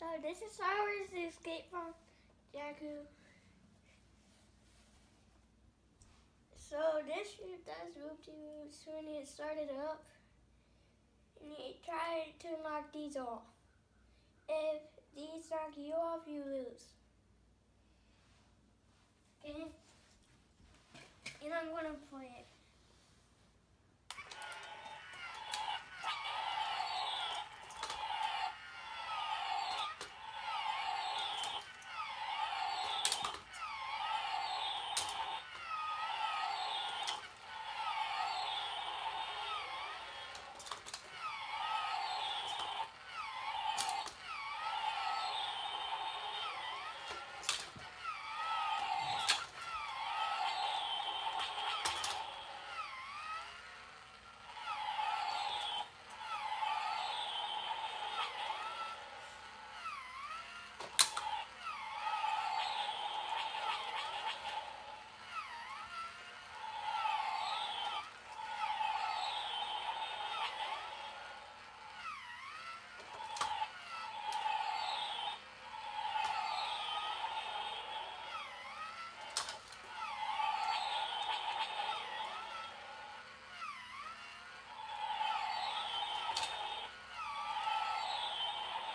This is Star Wars Escape from Jakku. So this ship does whoop-de-whoops when it started up. And you try to knock these off. If these knock you off, you lose. Okay? And I'm gonna play it.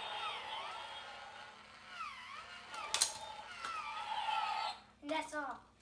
And that's all.